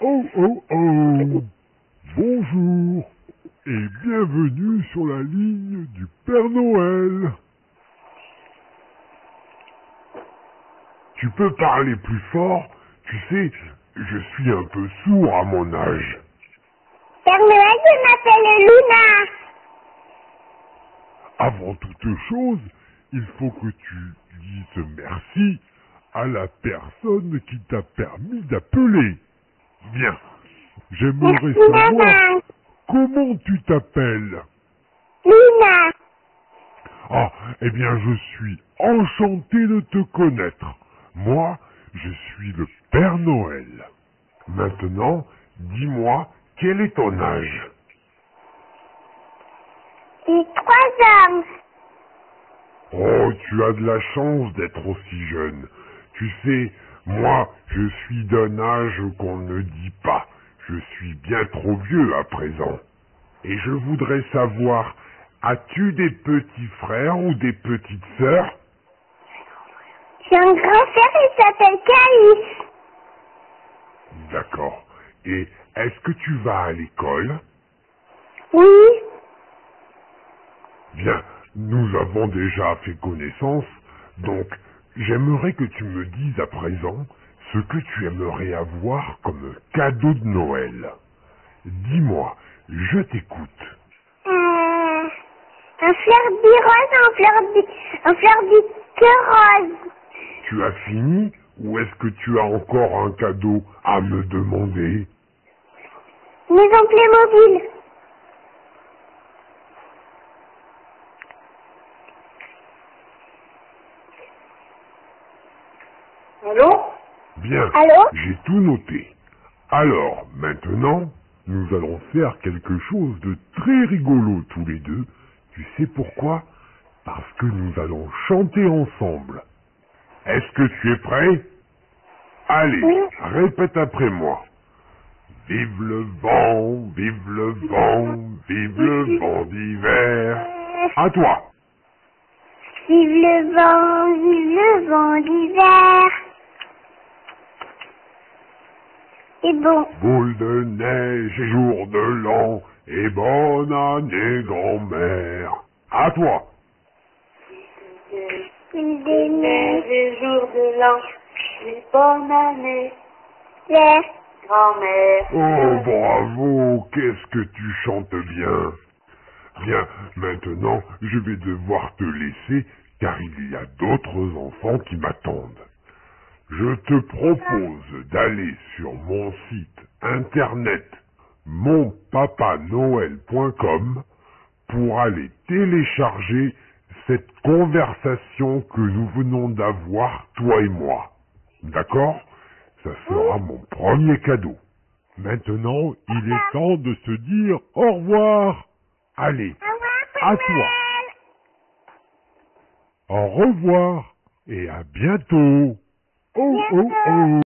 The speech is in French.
Oh oh oh. Bonjour et bienvenue sur la ligne du Père Noël. Tu peux parler plus fort? Tu sais, je suis un peu sourd à mon âge. Père Noël, je m'appelle Luna. Avant toute chose, il faut que tu dises merci à la personne qui t'a permis d'appeler. Bien, j'aimerais Merci, savoir maman. comment tu t'appelles. Luna. Ah, eh bien, je suis enchanté de te connaître. Moi, je suis le Père Noël. Maintenant, dis-moi, quel est ton âge? J'ai 3 ans. Oh, tu as de la chance d'être aussi jeune. Tu sais, moi, je suis d'un âge qu'on ne dit pas. Je suis bien trop vieux à présent. Et je voudrais savoir, as-tu des petits frères ou des petites sœurs? J'ai un grand frère, il s'appelle Caïs. D'accord. Et est-ce que tu vas à l'école? Oui. Bien, nous avons déjà fait connaissance, donc j'aimerais que tu me dises à présent ce que tu aimerais avoir comme cadeau de Noël. Dis-moi, je t'écoute. Un fleur rose, un fleur rose. Tu as fini ou est-ce que tu as encore un cadeau à me demander? Maison Playmobil. Allô? Bien, Allô? j'ai tout noté. Alors, maintenant, nous allons faire quelque chose de très rigolo tous les deux. Tu sais pourquoi? Parce que nous allons chanter ensemble. Est-ce que tu es prêt? Allez, Oui. répète après moi. Vive le vent, vive le vent, vive le vent d'hiver. À toi. Vive le vent d'hiver. Et bon. Boule de neige et jour de l'an, et bonne année grand-mère. À toi. Vive des neiges. Les jours de l'an, et bonne année, Vert. grand-mère. Oh, bravo, qu'est-ce que tu chantes bien. Bien, maintenant, je vais devoir te laisser, car il y a d'autres enfants qui m'attendent. Je te propose d'aller sur mon site internet monpapanoël.com pour aller télécharger cette conversation que nous venons d'avoir, toi et moi. D'accord? Ça sera mon premier cadeau. Maintenant, il est temps de se dire au revoir. Allez, Au revoir, Père à toi. Noël. Au revoir et à bientôt. Oh, oh, Bientôt. oh.